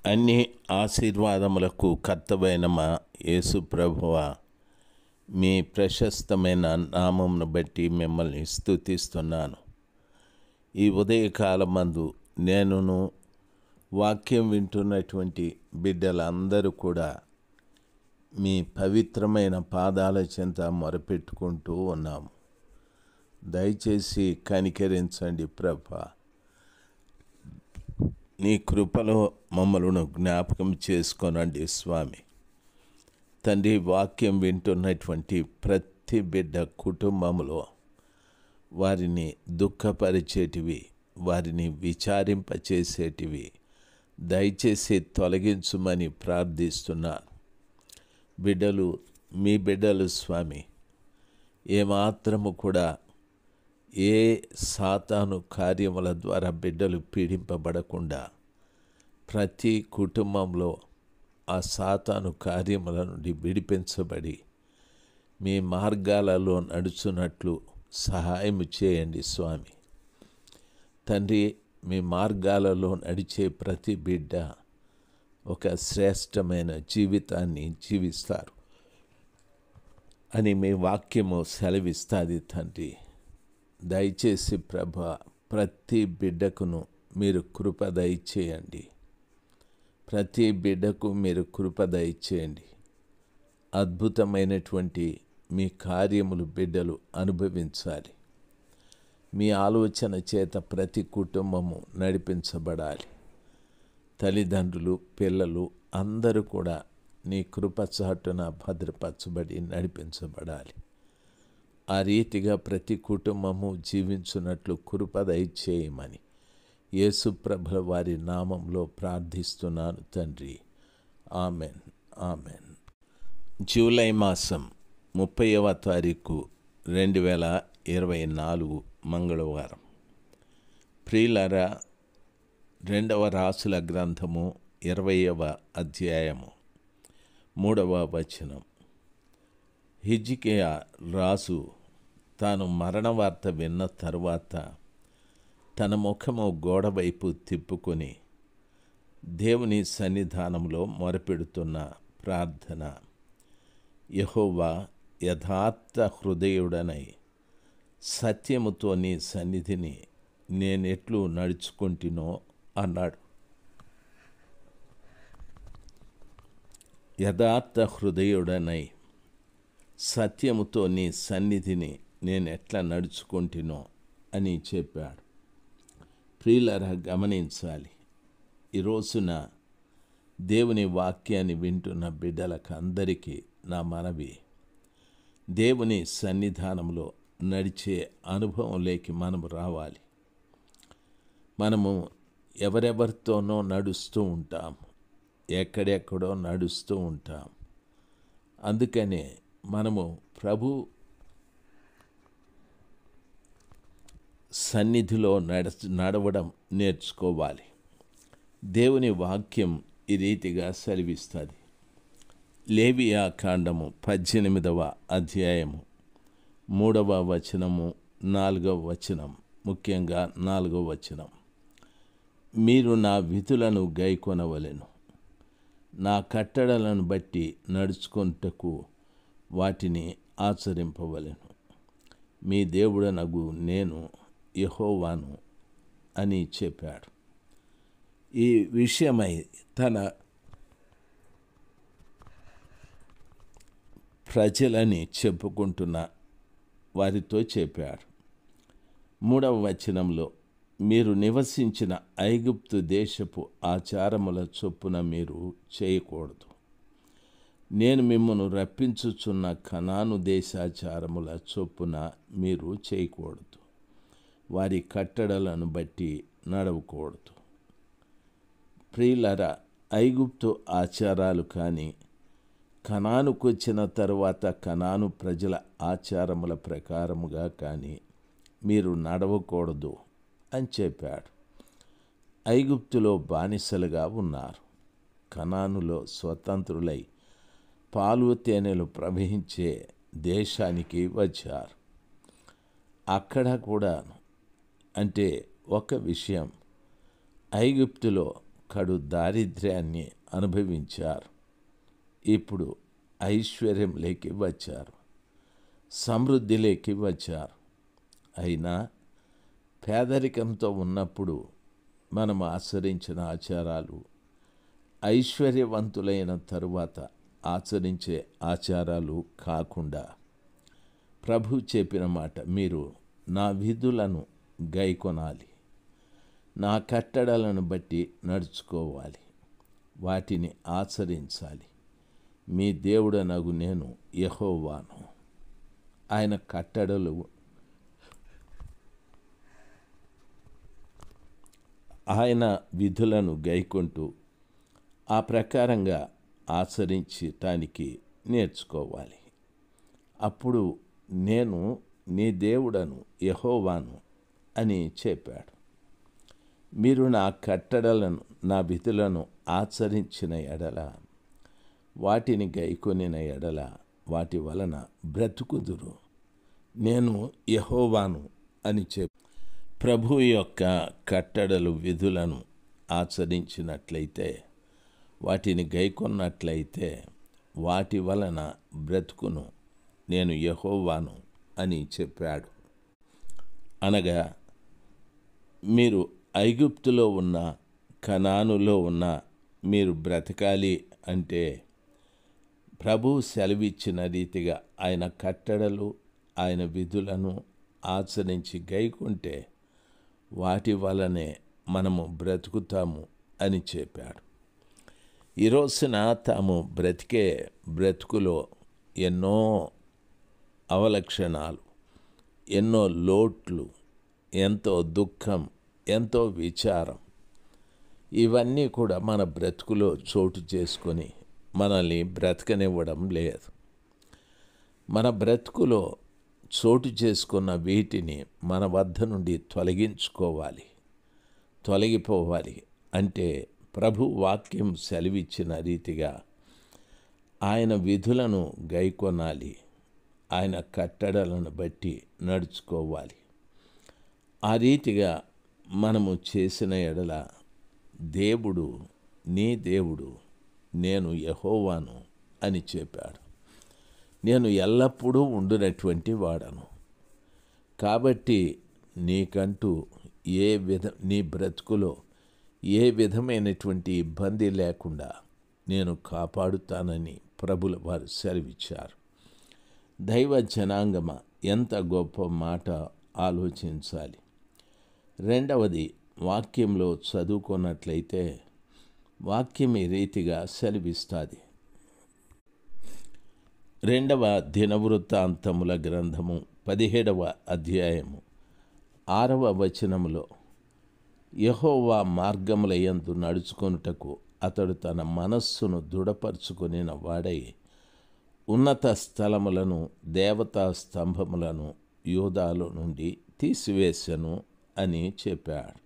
అన్ని ఆశీర్వాదములకు కర్తవైన మా యేసు ప్రభువా, మీ ప్రశస్తమైన నామమును బట్టి మిమ్మల్ని స్తుతిస్తున్నాను. ఈ ఉదయకాలమందు నేనును వాక్యం వింటున్నటువంటి బిడ్డలందరూ కూడా మీ పవిత్రమైన పాదాల చెంత మొరపెట్టుకుంటూ ఉన్నాము. దయచేసి కనికరించండి ప్రభా. నీ కృపలో మమ్మలను జ్ఞాపకం చేసుకోనండి స్వామి. తండ్రి, వాక్యం వింటున్నటువంటి ప్రతి బిడ్డ కుటుంబంలో వారిని దుఃఖపరిచేటివి, వారిని విచారింపచేసేటివి దయచేసి తొలగించుమని ప్రార్థిస్తున్నాను. బిడ్డలు, మీ బిడ్డలు స్వామి, ఏమాత్రము కూడా ఏ సాతాను కార్యముల ద్వారా బిడ్డలు పీడింపబడకుండా ప్రతి కుటుంబంలో ఆ సాతాను కార్యముల నుండి విడిపించబడి మీ మార్గాలలో నడుచున్నట్లు సహాయం చేయండి స్వామి. తండ్రి, మీ మార్గాలలో నడిచే ప్రతి బిడ్డ ఒక శ్రేష్టమైన జీవితాన్ని జీవిస్తారు అని మీ వాక్యము సెలవిస్తుంది తండ్రి. దయచేసి ప్రభా, ప్రతి బిడ్డకును మీరు కృప దయచేయండి. ప్రతి బిడ్డకు మీరు కృప దయచేయండి. అద్భుతమైనటువంటి మీ కార్యములు బిడ్డలు అనుభవించాలి. మీ ఆలోచన చేత ప్రతి కుటుంబము నడిపించబడాలి. తల్లిదండ్రులు, పిల్లలు అందరూ కూడా నీ కృప చాటున భద్రపరచబడి నడిపించబడాలి. ఆ రీతిగా ప్రతి కుటుంబము జీవించున్నట్లు కృప దయచేయమని యేసు ప్రభుల వారి నామంలో ప్రార్థిస్తున్నాను తండ్రి. Amen, amen. జూలై మాసం 30వ తారీఖు 2024 మంగళవారం. ప్రియులారా, 2వ రాసుల గ్రంథము 20వ అధ్యాయము 3వ వచనం. హిజ్కియా రాజు తాను మరణ వార్త విన్న తరువాత తన ముఖము గోడవైపు తిప్పుకొని దేవుని సన్నిధానంలో మొరపెడుతున్న ప్రార్థన. యెహోవా, యథార్థ హృదయుడనై సత్యముతో నీ సన్నిధిని నేనెట్లు నడుచుకుంటునో అన్నాడు. యథార్థ హృదయుడనై సత్యముతో నీ సన్నిధిని నేను ఎట్లా నడుచుకుంటునో అని చెప్పాడు. ప్రియులారా, గమనించాలి. ఈ రోజున దేవుని వాక్యాన్ని వింటున్న బిడ్డలకు అందరికీ నా మనవి, దేవుని సన్నిధానంలో నడిచే అనుభవంలోకి మనము రావాలి. మనము ఎవరెవరితోనో నడుస్తూ ఉంటాం, ఎక్కడెక్కడో నడుస్తూ ఉంటాం. అందుకనే మనము ప్రభు సన్నిధిలో నడవడం నేర్చుకోవాలి. దేవుని వాక్యం ఈ రీతిగా సెలవిస్తుంది. లేవియా కాండము 18వ అధ్యాయము 3వ వచనము 4వ వచనం, ముఖ్యంగా 4వ వచనం. మీరు నా విధులను గైకొనవలెను, నా కట్టడలను బట్టి నడుచుకొనుటకు వాటిని ఆచరింపవలెను. మీ దేవుడనగు నేను యెహోవాను అని చెప్పాడు. ఈ విషయమై తన ప్రజలని చెప్పుకుంటున్న వారితో చెప్పాడు. 3వ వచనంలో, మీరు నివసించిన ఐగుప్తు దేశపు ఆచారముల చొప్పున మీరు చేయకూడదు. నేను మిమ్మను రప్పించుచున్న కనాను దేశాచారముల చొప్పున మీరు చేయకూడదు. వారి కట్టడలను బట్టి నడవకూడదు. ప్రియులారా, ఐగుప్తు ఆచారాలు కానీ, కనానుకొచ్చిన తరువాత కనాను ప్రజల ఆచారముల ప్రకారముగా కానీ మీరు నడవకూడదు అని చెప్పాడు. ఐగుప్తులో బానిసలుగా ఉన్నారు, కనానులో స్వతంత్రులై పాలు తేనెలు ప్రవహించే దేశానికి వచ్చారు. అక్కడ కూడా అంటే ఒక విషయం, ఐగుప్తులో కడు దారిద్ర్యాన్ని అనుభవించారు. ఇప్పుడు ఐశ్వర్యంలోకి వచ్చారు, సమృద్ధిలోకి వచ్చారు. అయినా పేదరికంతో ఉన్నప్పుడు మనం ఆచరించిన ఆచారాలు ఐశ్వర్యవంతులైన తరువాత ఆచరించే ఆచారాలు కాకుండా ప్రభు చెప్పిన మాట, మీరు నా విధులను గైకొనాలి, నా కట్టడలను బట్టి నడుచుకోవాలి, వాటిని ఆచరించాలి. మీ దేవుడనగు నేను యెహోవాను. ఆయన కట్టడలు, ఆయన విధులను గైకొంటూ ఆ ప్రకారంగా ఆచరించటానికి నేర్చుకోవాలి. అప్పుడు నేను నీ దేవుడను యెహోవాను అని చెప్పాడు. మీరు నా కట్టడలను, నా విధులను ఆచరించిన ఎడల, వాటిని గైకొనిన ఎడల, వాటి వలన బ్రతుకుదురు. నేను యెహోవాను అని ప్రభు యొక్క కట్టడలు, విధులను ఆచరించినట్లయితే, వాటిని గైకొన్నట్లయితే, వాటి వలన బ్రతుకును. నేను యెహోవాను అని చెప్పాడు. అనగా మీరు ఐగుప్తులో ఉన్న, కనానులో ఉన్న మీరు బ్రతకాలి అంటే ప్రభు సెలవిచ్చిన రీతిగా ఆయన కట్టడలు, ఆయన విధులను ఆచరించి గైకుంటే వాటి వలనే మనము బ్రతుకుతాము అని చెప్పాడు. ఈ రోజున తాము బ్రతికే బ్రతుకులో ఎన్నో అవలక్షణాలు, ఎన్నో లోట్లు, ఎంతో దుఃఖం, ఎంతో విచారం, ఇవన్నీ కూడా మన బ్రతుకులో చోటు చేసుకొని మనల్ని బ్రతకనివ్వడం లేదు. మన బ్రతుకులో చోటు చేసుకున్న వీటిని మన వద్ద నుండి తొలగించుకోవాలి, తొలగిపోవాలి. అంటే ప్రభు వాక్యం సెలవిచ్చిన రీతిగా ఆయన విధులను గైకొనాలి, ఆయన కట్టడలను బట్టి నడుచుకోవాలి. ఆ రీతిగా మనము చేసిన ఎడల దేవుడు, నీ దేవుడు నేను యెహోవాను అని చెప్పాడు. నేను ఎల్లప్పుడూ ఉండునటువంటి వాడను. కాబట్టి నీకంటూ నీ బ్రతుకులో ఏ విధమైనటువంటి ఇబ్బంది లేకుండా నేను కాపాడుతానని ప్రభుల వారు సెలవిచ్చారు. దైవ జనాంగమ, ఎంత గొప్ప మాట ఆలోచించాలి. రెండవది, వాక్యంలో చదువుకున్నట్లయితే వాక్యం ఈ రీతిగా సెలవిస్తుంది. 2వ దినవృత్తాంతముల గ్రంథము 17వ అధ్యాయము 6వ వచనములో, యెహోవా మార్గముల యందు నడుచుకొనుటకు అతడు తన మనస్సును దృఢపరుచుకొనిన వాడై ఉన్నత స్థలములను, దేవతా స్తంభములను యూదాలో నుండి తీసివేశను అని చెప్పాడు.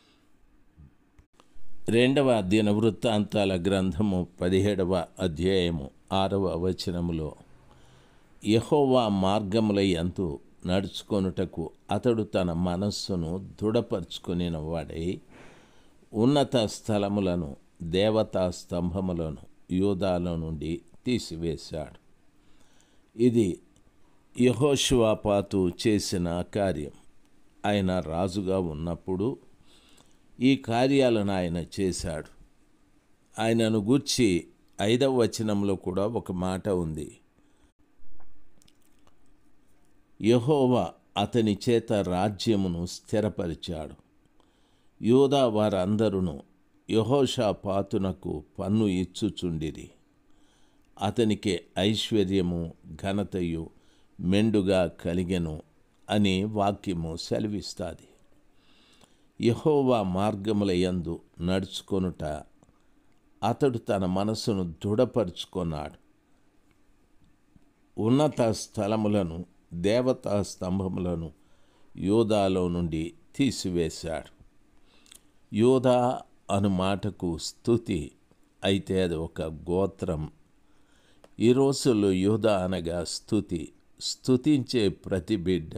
2వ దినవృత్తాంతాల గ్రంథము 17వ అధ్యాయము 6వ వచనములో, యెహోవా మార్గముల యందు నడుచుకొనుటకు అతడు తన మనస్సును దృఢపరుచుకొనిన వాడై ఉన్నత స్థలములను, దేవతా స్తంభములను యూదాలో నుండి తీసివేశాడు. ఇది యెహోషువాపాతు చేసిన కార్యం. ఆయన రాజుగా ఉన్నప్పుడు ఈ కార్యాలను ఆయన చేశాడు. ఆయనను గూర్చి 5వ వచనంలో కూడా ఒక మాట ఉంది. యెహోవా అతని చేత రాజ్యమును స్థిరపరిచాడు. యూదా వారందరూ యెహోషాపాతునకు పన్ను ఇచ్చుచుండిరి. అతనికి ఐశ్వర్యము, ఘనతయు మెండుగా కలిగెను అని వాక్యము సెలవిస్తుంది. యెహోవా మార్గముల యందు నడుచుకొనుట అతడు తన మనసును దృఢపరుచుకున్నాడు. ఉన్నత స్థలములను, దేవతా స్తంభములను యూదాలో నుండి తీసివేశాడు. యూదా అను మాటకు స్తుతి, అయితే అది ఒక గోత్రం. ఈ రోజుల్లో యూదా అనగా స్తుతి. స్తుతించే ప్రతి బిడ్డ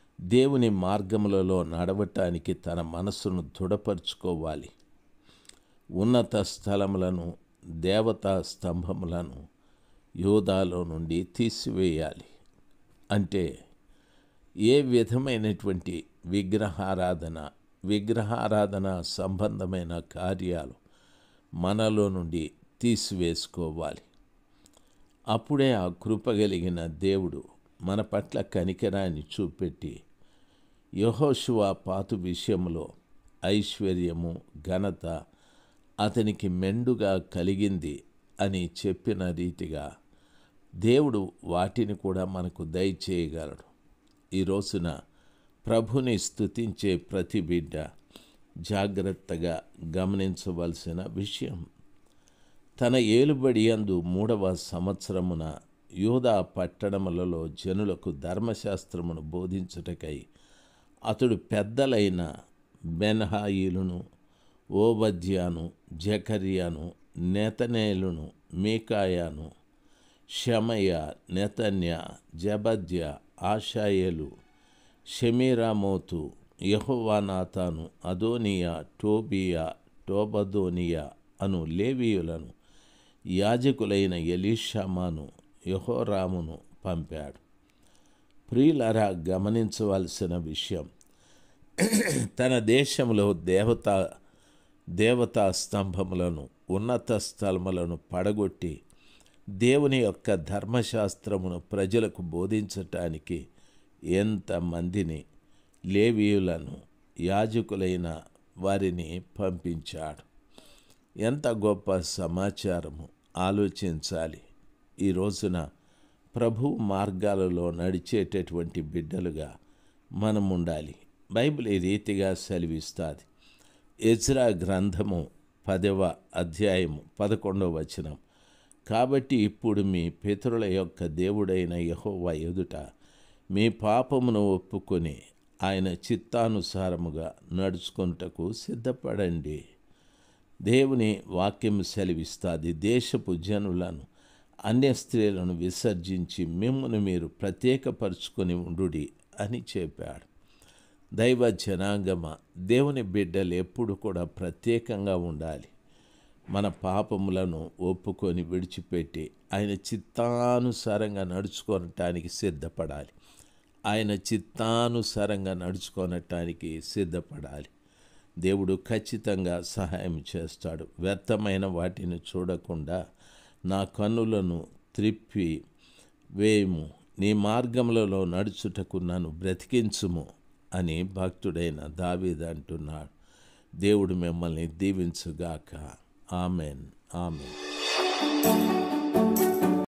దేవుని మార్గములలో నడవటానికి తన మనసును దృఢపరుచుకోవాలి. ఉన్నత స్థలములను, దేవతా స్తంభములను యూదాలో నుండి తీసివేయాలి. అంటే ఏ విధమైనటువంటి విగ్రహారాధన సంబంధమైన కార్యాలు మనలో నుండి తీసివేసుకోవాలి. అప్పుడే ఆ కృపగలిగిన దేవుడు మన పట్ల కనికరాన్ని చూపెట్టి యెహోషువపాతు విషయంలో ఐశ్వర్యము, ఘనత అతనికి మెండుగా కలిగింది అని చెప్పిన రీతిగా దేవుడు వాటిని కూడా మనకు దయచేయగలడు. ఈ రోజున ప్రభుని స్తుతించే ప్రతి బిడ్డ జాగ్రత్తగా గమనించవలసిన విషయం, తన ఏలుబడి యందు 3వ సంవత్సరమున యూదా పట్టణములలో జనులకు ధర్మశాస్త్రమును బోధించుటకై అతడు పెద్దలైన బెన్హాయిలును, ఓబద్యాను, జకర్యాను, నెతనేలును, మీకాయాను, షమయ, నెతన్య, జబద్య, ఆషాయేలు, షెమీరామోతు, యెహోవానాతాను, అదోనియా, టోబియా, టోబదోనియా అను లేవీయులను యాజకులైన ఎలీషామాను, యెహోరామును పంపాడు. ప్రియులారా, గమనించవలసిన విషయం, తన దేశంలో దేవతా స్తంభములను, ఉన్నత స్థలములను పడగొట్టి దేవుని యొక్క ధర్మశాస్త్రమును ప్రజలకు బోధించటానికి ఎంతమందిని, లేవీయులను, యాజకులైన వారిని పంపించాడు. ఎంత గొప్ప సమాచారము ఆలోచించాలి. ఈ రోజున ప్రభు మార్గాలలో నడిచేటటువంటి బిడ్డలుగా మనం ఉండాలి. బైబిల్ ఈ రీతిగా సెలవిస్తుంది. ఎజ్రా గ్రంథము 10వ అధ్యాయము 11వ వచనం, కాబట్టి ఇప్పుడు మీ పితరుల యొక్క దేవుడైన యెహోవా ఎదుట మీ పాపమును ఒప్పుకొని ఆయన చిత్తానుసారముగా నడుచుకొనుటకు సిద్ధపడండి. దేవుని వాక్యం సెలవిస్తుంది, దేశపు జనులను, అన్య స్త్రీలను విసర్జించి మిమ్మును మీరు ప్రత్యేకపరుచుకొని ఉండుడి అని చెప్పాడు. దైవ జనాంగమ, దేవుని బిడ్డలు ఎప్పుడు కూడా ప్రత్యేకంగా ఉండాలి. మన పాపములను ఒప్పుకొని విడిచిపెట్టి ఆయన చిత్తానుసారంగా నడుచుకోనటానికి సిద్ధపడాలి. దేవుడు ఖచ్చితంగా సహాయం చేస్తాడు. వ్యర్థమైన వాటిని చూడకుండా నా కన్నులను త్రిప్పి వేయము, నీ మార్గములలో నడుచుటకు నన్ను బ్రతికించుము అని భక్తుడైన దావీదు అంటున్నాడు. దేవుడు మిమ్మల్ని దీవించుగాక. Amen, amen.